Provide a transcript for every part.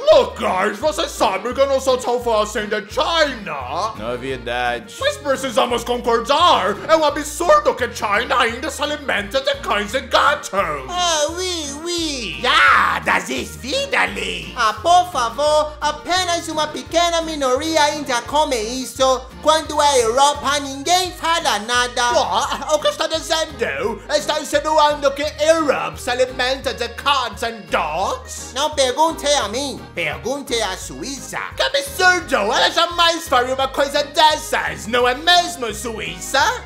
Look, guys, você sabe que eu não sou tão fã assim da China. Novidade. Mas precisamos concordar. É um absurdo que China ainda se alimenta de cães e gatos. Oui. Ja, das ist widerlich. Por favor, apenas uma pequena minoria ainda come isso. Quando é Europa, ninguém fala nada. O que está dizendo? Está insinuando que Europe se alimenta de cats and dogs? Não pergunte a mim, pergunte à Suíça. Que absurdo! Ela jamais faria uma coisa dessas, não é mesmo, Suíça?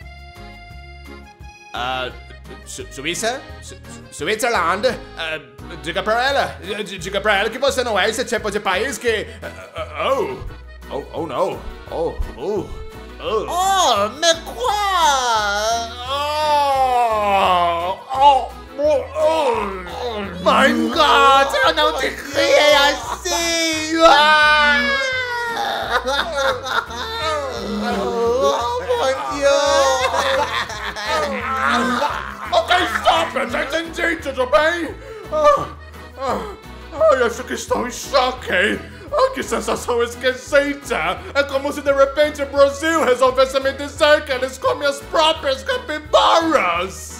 Suíça? Switzerland? Diga pra ela que você não é esse tipo de país que... Oh, não. Mais quoi? My God, eu não te criei assim! Oh, mon Dieu! Ok, stop it! Já entendi, tudo bem? Acho que estou em choque. Que sensação esquisita! É como se de repente o Brasil resolvesse me dizer que eles comem as próprias capibaras!